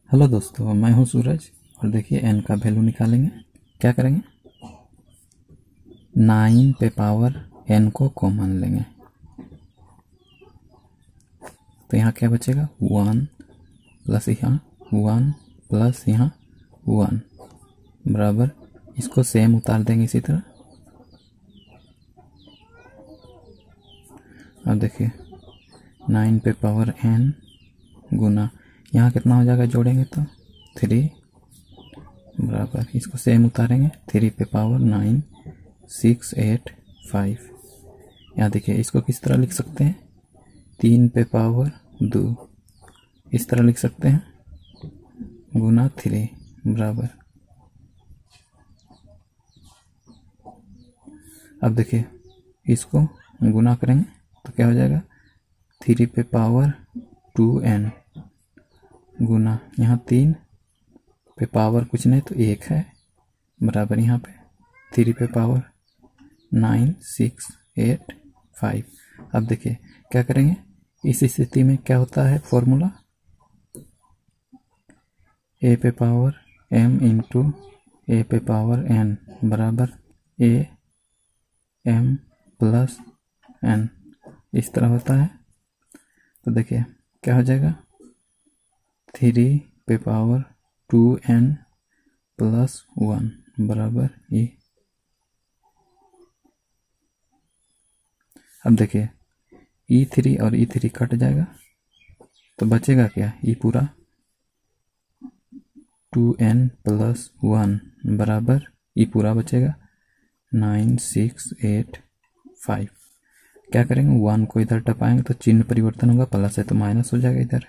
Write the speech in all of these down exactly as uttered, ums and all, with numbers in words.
Hello दोस्तों, मैं हूं सूरज और देखिए एन का वैल्यू निकालेंगे। क्या करेंगे, नाइन पे पावर एन को कॉमन लेंगे तो यहाँ क्या बचेगा, वन प्लस यहाँ वन प्लस यहाँ वन बराबर, इसको सेम उतार देंगे इसी तरह। अब देखिए नाइन पे पावर एन गुना यहाँ कितना हो जाएगा, जोड़ेंगे तो थ्री बराबर, इसको सेम उतारेंगे, थ्री पे power nine six eight five. यहाँ देखिए इसको किस तरह लिख सकते हैं, तीन पे पावर दो, इस तरह लिख सकते हैं, गुना थ्री बराबर। अब देखिए इसको गुना करेंगे तो क्या हो जाएगा, थ्री पे पावर टू एन गुना यहाँ तीन पे पावर कुछ नहीं तो एक है बराबर, यहाँ पे थ्री पे power nine six eight five. अब देखिए क्या करेंगे, इस स्थिति में क्या होता है फॉर्मूला, ए पे पावर एम इंटू ए पे पावर एन बराबर ए एम प्लस एन, इस तरह होता है। तो देखिए क्या हो जाएगा, थ्री पे power two N plus one बराबर ई। अब देखिए ई थ्री और ई थ्री कट जाएगा तो बचेगा क्या, ई पूरा टू एन प्लस वन बराबर ई पूरा बचेगा नाइन सिक्स एट फाइव। क्या करेंगे, वन को इधर टपाएंगे तो चिन्ह परिवर्तन होगा, प्लस है तो माइनस हो जाएगा इधर।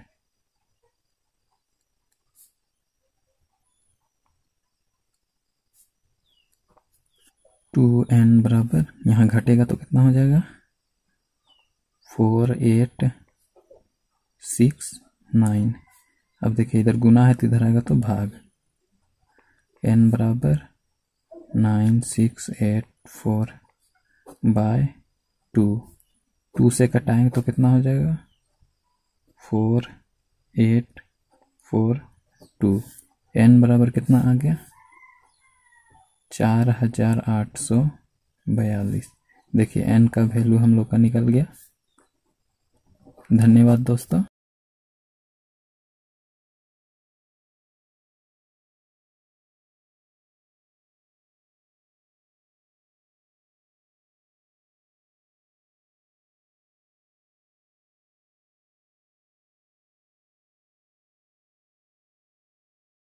टू एन बराबर यहाँ घटेगा तो कितना हो जाएगा, फोर एट सिक्स नाइन। अब देखिए इधर गुना है तो इधर आएगा तो भाग, एन बराबर nine six eight four by two, two से कटाएंगे तो कितना हो जाएगा, four eight four two, n बराबर कितना आ गया, चार हजार आठ सौ बयालीस। देखिए एन का वैल्यू हम लोग का निकल गया। धन्यवाद दोस्तों।